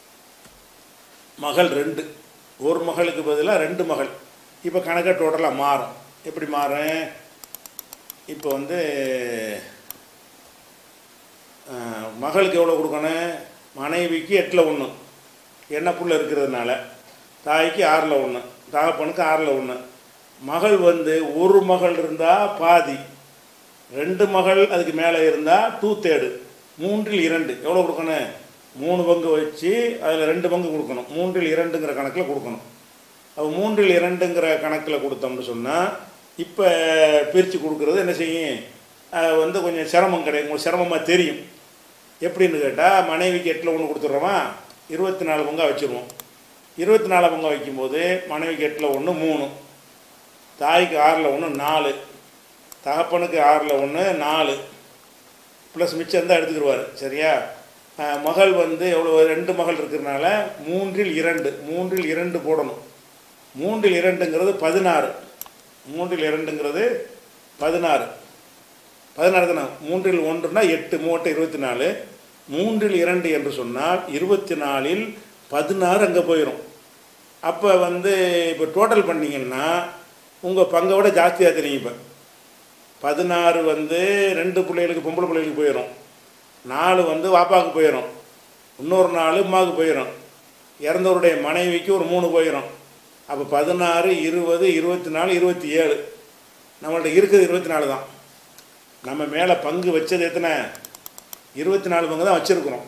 மகள் ரெண்டு, ஒரு மகளுக்கு பதிலாக ரெண்டு மகள். இப்போ கணக்கை டோட்டலாக மாறும். எப்படி மாறும், இப்போ வந்து மகளுக்கு எவ்வளோ கொடுக்கணும், மனைவிக்கு எட்டில் ஒன்று என்ன புள்ள இருக்கிறதுனால, தாய்க்கு ஆறில் ஒன்று, தகப்பனுக்கு ஆறில் ஒன்று. மகள் வந்து ஒரு மகள் இருந்தால் பாதி, ரெண்டு மகள் அதுக்கு மேலே இருந்தால் டூ தேர்டு, மூன்றில் இரண்டு எவ்வளோ கொடுக்கணும், மூணு பங்கு வச்சு அதில் ரெண்டு பங்கு கொடுக்கணும். மூன்றில் இரண்டுங்கிற கணக்கில் கொடுக்கணும். அப்போ மூன்றில் இரண்டுங்கிற கணக்கில் கொடுத்தோம்னு சொன்னால் இப்போ பிரித்து கொடுக்குறது என்ன செய்யும், வந்து கொஞ்சம் சிரமம் கிடையாது, உங்களுக்கு சிரமமாக தெரியும். எப்படின்னு கேட்டால் மனைவிக்கு எட்டில் ஒன்று கொடுத்துட்றோமா, இருபத்தி நாலு பங்காக வச்சுருவோம். இருபத்தி நாலு பங்காக வைக்கும்போது மனைவிக்கு எட்டில் ஒன்று மூணு, தாய்க்கு ஆறில் ஒன்று நாலு, தகப்பனுக்கு ஆறில் ஒன்று நாலு, ப்ளஸ் மிச்சம் இருந்தால் எடுத்துக்கிடுவார். சரியா, மகள் வந்து எவ்வளோ, ரெண்டு மகள் இருக்கிறதுனால மூன்றில் இரண்டு, மூன்றில் இரண்டு போடணும். மூன்றில் இரண்டுங்கிறது பதினாறு, மூன்றில் இரண்டுங்கிறது பதினாறு, பதினாறு தானே. மூன்றில் ஒன்றுனா எட்டு, மூவட்டை இருபத்தி நாலு, மூன்றில் இரண்டு என்று சொன்னால் இருபத்தி நாலில் பதினாறு அங்கே போயிடும். அப்போ வந்து இப்போ டோட்டல் பண்ணிங்கன்னா உங்கள் பங்கை விட ஜாஸ்தியாக தெரியும். இப்போ பதினாறு வந்து ரெண்டு பிள்ளைகளுக்கு பொம்பளை பிள்ளைகளுக்கு போயிடும், நாலு வந்து வாப்பாவுக்கு போயிடும், இன்னொரு நாலு அம்மாவுக்கு போயிடும், இறந்தவருடைய மனைவிக்கு ஒரு மூணு போயிடும். அப்போ பதினாறு, இருபது, இருபத்தி நாலு, இருபத்தி ஏழு, நம்மள்ட்ட இருக்குது இருபத்தி நாலு தான். நம்ம மேலே பங்கு வச்சது எத்தனை, இருபத்தி நாலு பங்கு தான் வச்சுருக்குறோம்.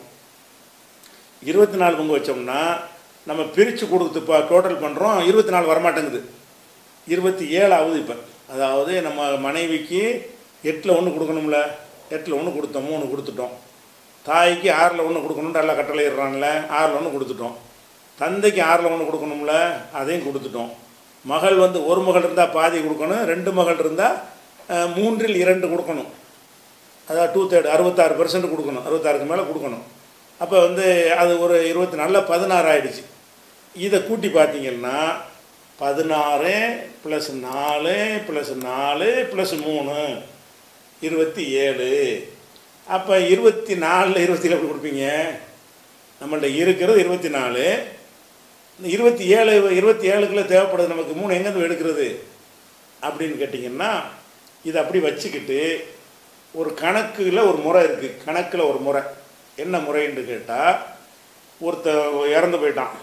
இருபத்தி நாலு பங்கு வச்சோம்னா நம்ம பிரித்து கொடுத்து இப்போ டோட்டல் பண்ணுறோம், இருபத்தி நாலு வரமாட்டேங்குது, இருபத்தி ஏழு ஆகுது. இப்போ அதாவது நம்ம மனைவிக்கு எட்டில் ஒன்று கொடுக்கணும்ல, எட்டில் ஒன்று கொடுத்தோம், மூணு கொடுத்துட்டோம். தாய்க்கு ஆறில் ஒன்று கொடுக்கணும்னு நல்லா கட்டளையிடுறான்ல, ஆறில் ஒன்று கொடுத்துட்டோம். தந்தைக்கு ஆறில் ஒன்று கொடுக்கணும்ல, அதையும் கொடுத்துட்டோம். மகள் வந்து ஒரு மகள் இருந்தால் பாதி கொடுக்கணும், ரெண்டு மகள் இருந்தால் மூன்றில் இரண்டு கொடுக்கணும். அதாவது டூ தேர்டு, அறுபத்தாறு பெர்சன்ட் கொடுக்கணும், அறுபத்தாறுக்கு மேலே கொடுக்கணும். அப்போ வந்து அது ஒரு இருபத்தி நாலில் பதினாறு ஆகிடுச்சு. இதை கூட்டி பார்த்தீங்கன்னா பதினாறு ப்ளஸ் நாலு ப்ளஸ் நாலு ப்ளஸ் மூணு இருபத்தி ஏழு. அப்போ இருபத்தி நாலில் இருபத்தி ஏழு எப்படி கொடுப்பீங்க, நம்மள்ட்ட இருக்கிறது இருபத்தி நாலு, இருபத்தி ஏழு இருபத்தி ஏழுக்குள்ளே தேவைப்படுது நமக்கு மூணு எங்கேருந்து எடுக்கிறது அப்படின்னு கேட்டிங்கன்னா இதை அப்படி வச்சுக்கிட்டு ஒரு கணக்கில் ஒரு முறை இருக்குது. கணக்கில் ஒரு முறை என்ன முறைன்னு கேட்டால், ஒருத்த இறந்து போயிட்டான்,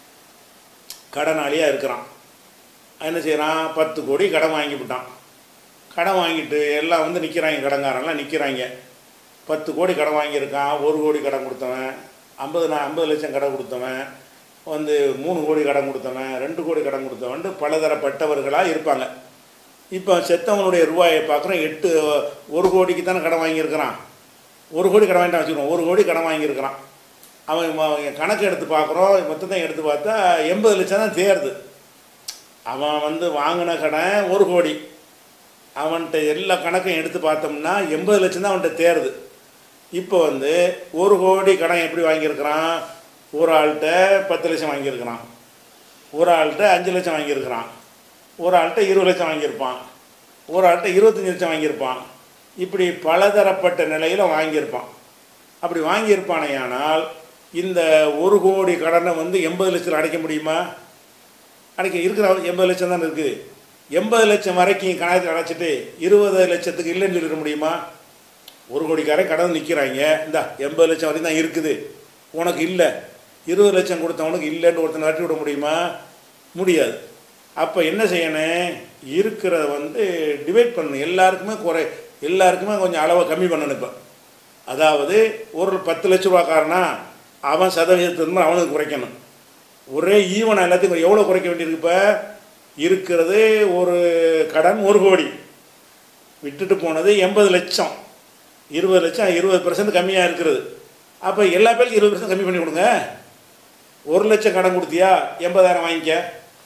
கடனாளியாக இருக்கிறான், என்ன செய்கிறான், பத்து கோடி கடன் வாங்கிவிட்டான். கடன் வாங்கிட்டு எல்லாம் வந்து நிற்கிறாங்க, கடன்காரன்லாம் நிற்கிறாங்க. பத்து கோடி கடன் வாங்கியிருக்கான், ஒரு கோடி கடன் கொடுத்தவன், ஐம்பது நான் ஐம்பது லட்சம் கடன் கொடுத்தவன், வந்து மூணு கோடி கடன் கொடுத்தவன், ரெண்டு கோடி கடன் கொடுத்தவன், பலதரப்பட்டவர்களாக இருப்பாங்க. இப்போ செத்தவனுடைய ரூபாயை பார்க்குறோம், எட்டு ஒரு கோடிக்கு தானே கடன் வாங்கியிருக்கிறான், ஒரு கோடி கடன் வாங்கிட்டான் வச்சுக்கணும், ஒரு கோடி கடன் வாங்கியிருக்கிறான். அவன் கணக்கு எடுத்து பார்க்குறோம், மொத்தத்தையும் எடுத்து பார்த்தா எண்பது லட்சம் தான் தேருது. அவன் வந்து வாங்கின கடன் ஒரு கோடி, அவன்கிட்ட எல்லா கணக்கையும் எடுத்து பார்த்தோம்னா எண்பது லட்சம் தான் அவன்கிட்ட தேருது. இப்போ வந்து ஒரு கோடி கடன் எப்படி வாங்கியிருக்கிறான், ஒரு ஆள்கிட்ட பத்து லட்சம் வாங்கியிருக்கிறான், ஒரு ஆள்கிட்ட அஞ்சு லட்சம் வாங்கியிருக்கிறான், ஒரு ஆள்கிட்ட இருபது லட்சம் வாங்கியிருப்பான், ஒரு ஆள்கிட்ட இருபத்தஞ்சி லட்சம் வாங்கியிருப்பான். இப்படி பலதரப்பட்ட நிலையில் வாங்கியிருப்பான். அப்படி வாங்கியிருப்பானேயானால் இந்த ஒரு கோடி கடனை வந்து எண்பது லட்சத்தில் அடைக்க முடியுமா, அடைக்க இருக்கிற எண்பது லட்சம் தானே இருக்குது. எண்பது லட்சம் வரைக்கும் கணக்கு அடைச்சிட்டு இருபது லட்சத்துக்கு இல்லைன்னு சொல்லிட முடியுமா? ஒரு கோடிக்காரன் கடன் நிற்கிறாங்க, இந்த எண்பது லட்சம் வரைக்கும் தான் இருக்குது, உனக்கு இல்லை, இருபது லட்சம் கொடுத்தவனுக்கு இல்லைன்னு ஒருத்தனை விரட்டி விட முடியுமா? முடியாது. அப்போ என்ன செய்யணும், இருக்கிறத வந்து டிவைட் பண்ணணும். எல்லாருக்குமே குறை எல்லாருக்குமே கொஞ்சம் அளவை கம்மி பண்ணணும். இப்போ அதாவது ஒரு பத்து லட்ச ரூபாக்காரனா அவன் சதவீதத்திலிருந்து அவனுக்கு குறைக்கணும். ஒரே ஈவன் எல்லாத்தையும் எவ்வளோ குறைக்க வேண்டியிருக்கு? இப்போ இருக்கிறது ஒரு கடன் ஒரு கோடி, விட்டுட்டு போனது எண்பது லட்சம், இருபது லட்சம் இருபது பர்சன்ட் கம்மியாக இருக்கிறது. அப்போ எல்லா பேருக்கும் இருபது பர்சன்ட் கம்மி பண்ணி கொடுங்க. ஒரு லட்சம் கடன் கொடுத்தியா எண்பதாயிரம் வாங்கிக்க,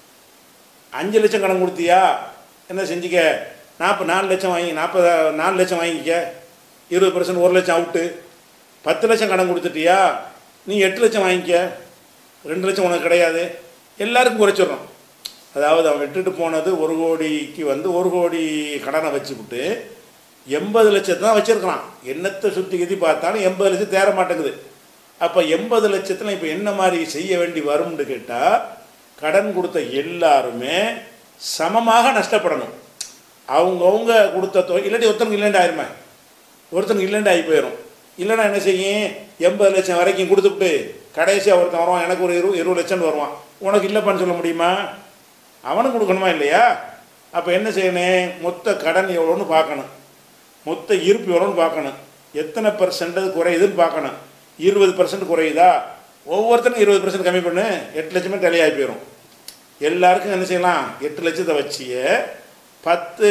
அஞ்சு லட்சம் கடன் கொடுத்தியா என்ன செஞ்சுக்க நாற்பது நாலு லட்சம் வாங்கி நாற்பது நாலு லட்சம் வாங்கிக்க, இருபது பர்சன்ட் ஒரு லட்சம் அவுட்டு. பத்து லட்சம் கடன் கொடுத்துட்டியா நீ எட்டு லட்சம் வாங்கிக்க, ரெண்டு லட்சம் உனக்கு கிடையாது. எல்லாருக்கும் குறைச்சிடணும். அதாவது அவன் விட்டுட்டு போனது ஒரு கோடிக்கு வந்து ஒரு கோடி கடனை வச்சுக்கிட்டு எண்பது லட்சத்தை தான் வச்சுருக்கிறான். என்னத்தை சுற்றி கதி பார்த்தாலும் எண்பது லட்சம் தேர மாட்டேங்குது. அப்போ எண்பது லட்சத்தில் இப்போ என்ன மாதிரி செய்ய வேண்டி வரும்னு கேட்டால், கடன் கொடுத்த எல்லாருமே சமமாக நஷ்டப்படணும். அவங்கவுங்க கொடுத்த தொகை இல்லாட்டி ஒருத்தனுக்கு இல்லைண்டு ஆயிருமே, ஒருத்தனுக்கு இல்லைண்டு ஆகி போயிடும். இல்லைன்னா என்ன செய்யும், எண்பது லட்சம் வரைக்கும் கொடுத்துட்டு கடைசியாக ஒருத்தன் வருவான், எனக்கு ஒரு இரு இருபது லட்சம்னு வருவான். உனக்கு இல்லைப்பான்னு சொல்ல முடியுமா? அவனுக்கு கொடுக்கணுமா இல்லையா? அப்போ என்ன செய்யணும், மொத்த கடன் எவ்வளோன்னு பார்க்கணும், மொத்த இருப்பு எவ்வளோன்னு பார்க்கணும், எத்தனை பர்சன்ட் குறையுதுன்னு பார்க்கணும். இருபது பர்சன்ட் குறையுதா, ஒவ்வொருத்தனுக்கும் இருபது பர்சன்ட் கம்மி பண்ணு, எட்டு லட்சமே தலையாகி போயிடும். எல்லாருக்கும் என்ன செய்யலாம், எட்டு லட்சத்தை வச்சியே பத்து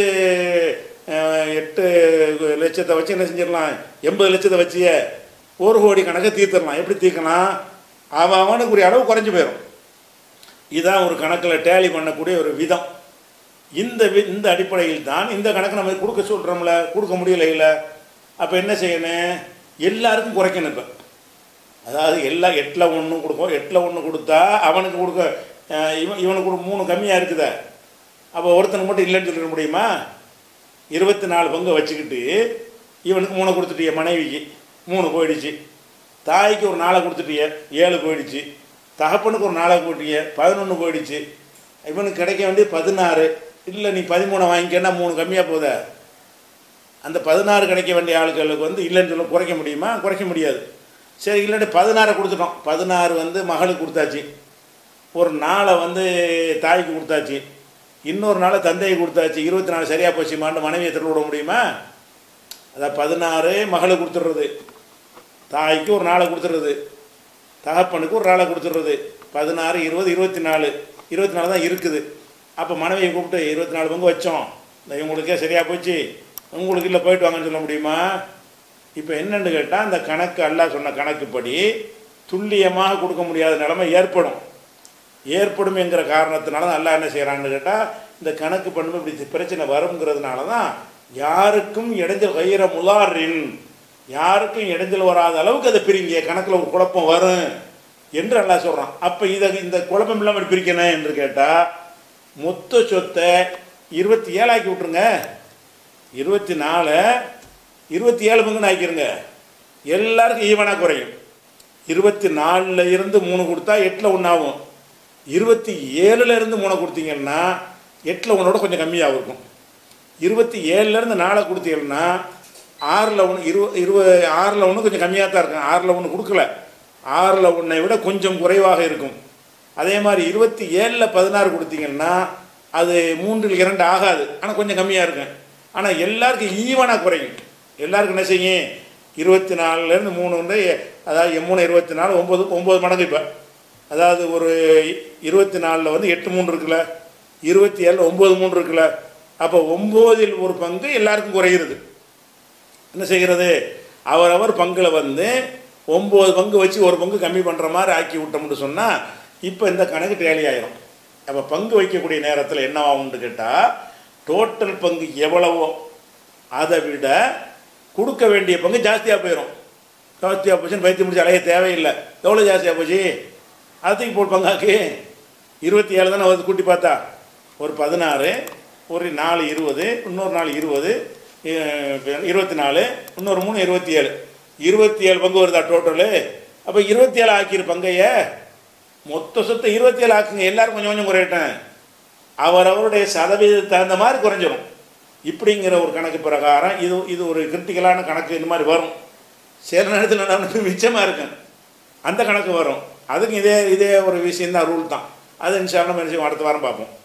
எட்டு லட்சத்தை வச்சு என்ன செஞ்சிடலாம், எண்பது லட்சத்தை வச்சியே ஒரு கோடி கணக்கை தீர்த்திடலாம். எப்படி தீர்க்கலாம், அவன் அவனுக்கு ஒரு அளவு குறைஞ்சி போயிடும். இதுதான் ஒரு கணக்கில் டேலி பண்ணக்கூடிய ஒரு விதம். இந்த வி இந்த அடிப்படையில் தான் இந்த கணக்கு நம்ம கொடுக்க சொல்கிறோம்ல, கொடுக்க முடியல இல்லை. அப்போ என்ன செய்யணும், எல்லாருக்கும் குறைக்கணும். இப்போ அதாவது எல்லா எட்டில் ஒன்று கொடுப்போம், எட்டில் ஒன்று கொடுத்தா அவனுக்கு கொடுக்க இவன் இவனுக்கு ஒரு மூணு கம்மியாக இருக்குதா, அப்போ ஒருத்தனுக்கு மட்டும் இல்லைன்னு சொல்லிட முடியுமா? இருபத்தி நாலு பங்கு வச்சுக்கிட்டு இவனுக்கு மூணு கொடுத்துட்டிய, மனைவிக்கு மூணு போயிடுச்சு, தாய்க்கு ஒரு நாளை கொடுத்துட்டிய ஏழு போயிடுச்சு, தகப்பனுக்கு ஒரு நாளை போட்டிய பதினொன்று போயிடுச்சு. இவனுக்கு கிடைக்க வேண்டியது பதினாறு. இல்லை நீ பதிமூணை வாங்கிக்கன்னா மூணு கம்மியாக போத, அந்த பதினாறு கிடைக்க வேண்டிய ஆட்களுக்கு வந்து இல்லைன்னு சொல்ல குறைக்க முடியுமா? குறைக்க முடியாது. சரி, இல்லாட்டி பதினாறை கொடுத்துட்டோம், பதினாறு வந்து மகளுக்கு கொடுத்தாச்சு, ஒரு நாளை வந்து தாய்க்கு கொடுத்தாச்சு, இன்னொரு நாளை தந்தைக்கு கொடுத்தாச்சு, இருபத்தி நாலு சரியாக போச்சுமான்னு மனைவியை திருட விட முடியுமா? அதான் பதினாறு மகளுக்கு கொடுத்துட்றது, தாய்க்கு ஒரு நாளை கொடுத்துட்றது, தகப்பனுக்கு ஒரு நாளை கொடுத்துட்றது, பதினாறு இருபது இருபத்தி நாலு இருபத்தி நாலு தான் இருக்குது. அப்போ மனைவியை கூப்பிட்டு இருபத்தி நாலு பங்கு வச்சோம், இவங்களுக்கே சரியாக போச்சு, உங்களுக்கு இல்லை போயிட்டு வாங்கன்னு சொல்ல முடியுமா? இப்போ என்னென்னு கேட்டால், அந்த கணக்கு அல்லாஹ் சொன்ன கணக்குப்படி துல்லியமாக கொடுக்க முடியாத நிலைமை ஏற்படும். ஏற்படும் என்கிற காரணத்தினால தான் அல்லாஹ் என்ன செய்கிறான்னு கேட்டால், இந்த கணக்கு பண்ணும் இப்படி பிரச்சனை வருங்கிறதுனால தான் யாருக்கும் இடைஞ்சல் கயிற முலாரின், யாருக்கும் இடைஞ்சல் வராத அளவுக்கு அதை பிரிங்க, கணக்கில் ஒரு குழப்பம் வரும் என்று அல்லாஹ் சொல்கிறான். அப்போ இதை இந்த குழப்பம் இல்லாமல் பிரிக்கணும் என்று கேட்டால், மொத்த சொத்தை இருபத்தி ஏழாக்கி விட்ருங்க, இருபத்தி நாலு இருபத்தி ஏழு பங்குன்னு ஆக்கிருங்க, எல்லாருக்கும் ஈவனாக குறையும். இருபத்தி நாலில் இருந்து மூணு கொடுத்தா எட்டில் ஒன்று ஆகும், இருபத்தி ஏழுல இருந்து மூணை கொடுத்தீங்கன்னா எட்டில் ஒன்றோட கொஞ்சம் கம்மியாக இருக்கும். இருபத்தி ஏழுலேருந்து நாலை கொடுத்தீங்கன்னா ஆறில் ஒன்று இரு இருபது ஆறில் ஒன்று கொஞ்சம் கம்மியாக தான் இருக்கும், ஆறில் ஒன்று கொடுக்கல, ஆறில் ஒன்றை விட கொஞ்சம் குறைவாக இருக்கும். அதே மாதிரி இருபத்தி ஏழில் பதினாறு கொடுத்தீங்கன்னா அது மூன்றில் இரண்டு ஆகாது, ஆனால் கொஞ்சம் கம்மியாக இருக்கும். ஆனால் எல்லாருக்கும் ஈவனாக குறையும். எல்லாருக்கும் என்ன செய்யும், இருபத்தி நாலுலேருந்து மூணு வந்து அதாவது மூணு இருபத்தி நாலு ஒம்பது ஒம்பது மடங்கு. இப்போ அதாவது ஒரு இருபத்தி நாலில் வந்து எட்டு மூணு இருக்குல்ல, இருபத்தி ஏழில் ஒம்பது மூணு இருக்குல்ல, அப்போ ஒம்போதில் ஒரு பங்கு எல்லாருக்கும் குறைகிறது. என்ன செய்கிறது, அவரவர் பங்கில் வந்து ஒம்பது பங்கு வச்சு ஒரு பங்கு கம்மி பண்ணுற மாதிரி ஆக்கி விட்டோம்னு சொன்னால் இப்போ இந்த கணக்கு டேலி ஆயிரும். அப்போ பங்கு வைக்கக்கூடிய நேரத்தில் என்னவாகும்னு கேட்டால், டோட்டல் பங்கு எவ்வளவோ அதை விட கொடுக்க வேண்டிய பங்கு ஜாஸ்தியாக போயிடும். ஜாஸ்தியாக போச்சுன்னு பைத்தி முடிச்சு அலைய தேவையில்லை. எவ்வளோ ஜாஸ்தியாக போச்சு, அதுக்கு போல் பங்காக்கு இருபத்தி ஏழு தானே வந்து கூட்டி பார்த்தா, ஒரு பதினாறு, ஒரு நாலு இருபது, இன்னொரு நாலு இருபது, இருபத்தி நாலு, இன்னொரு மூணு இருபத்தி ஏழு, இருபத்தி ஏழு பங்கு வருதா டோட்டலு. அப்போ இருபத்தி ஏழு ஆக்கிற பங்கைய மொத்த சொத்தை இருபத்தி ஏழு ஆக்குங்க, எல்லோரும் கொஞ்சம் கொஞ்சம் குறையிட்டேன், அவரவருடைய சதவீதத்துக்கு தகுந்த மாதிரி குறைஞ்சிடும். இப்படிங்கிற ஒரு கணக்கு பிரகாரம் இது இது ஒரு கிரிட்டிக்கலான கணக்கு. இந்த மாதிரி வரும் சில நேரத்தில் நமக்கு மிச்சமாக இருக்கும், அந்த கணக்கு வரும். அதுக்கு இதே இதே ஒரு விஷயந்தான், ரூல் தான். அது இன்ஷா அல்லாஹ் அடுத்த வாரம் பார்ப்போம்.